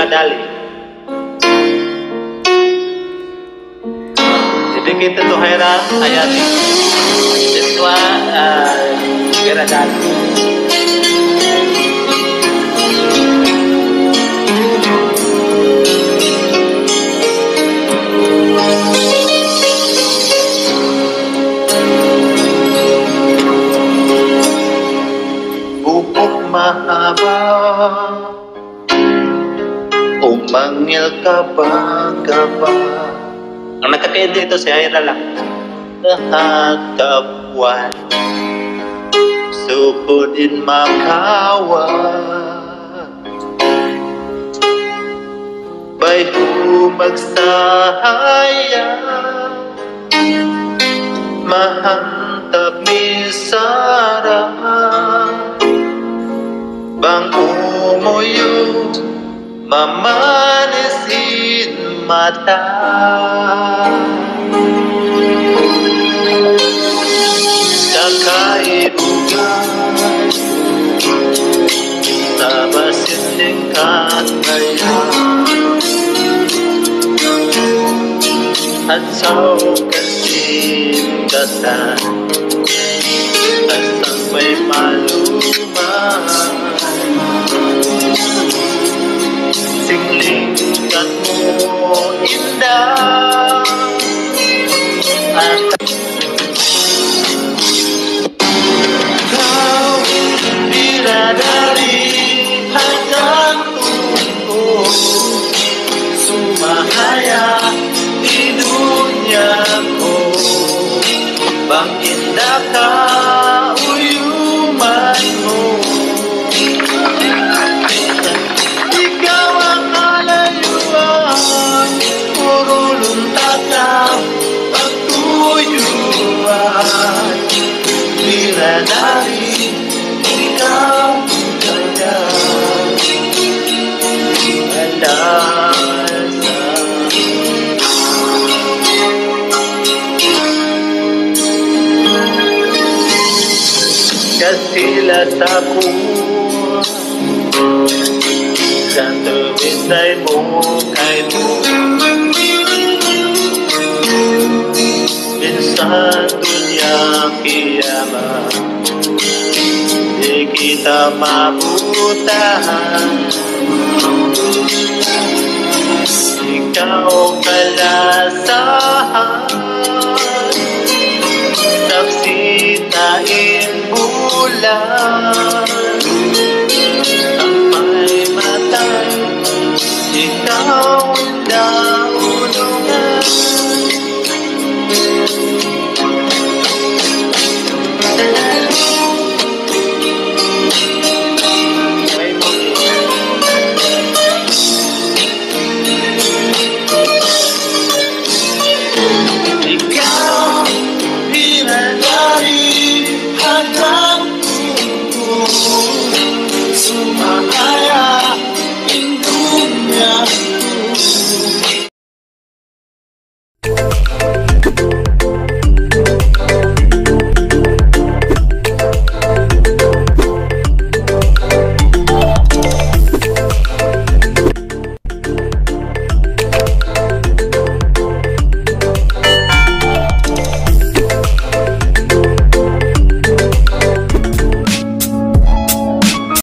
Dali. Jadi kita tuh Haira Hayati siswa Vira Dali. Bubuk mahaba, umangil kaba-kaba. Ang nakakain dito si Haira lang. Lahat kapuan, sukudin makawa. Bayhu magsahaya, mahantap misara. Bang umuyo, mamanisin mata. Kakaibugan, tabasin ng kataya. At sa kasingkatan, asang may maluman. Singlingkat mo indah at kau bidadari hanggang tubuh sumahaya di duniaku. Bang indah kauyumanmu, ikaw ang kalayuan, puro luntatang pagtuyuan. Bidadari, ikaw kaya kasilas ako sa tuwintay mo kay mo. Minsan dunya kiamat, di kita mabutahan. Ikaw kalasahan, saksi tain bulan. Sampai matay, ikaw ang daulungan.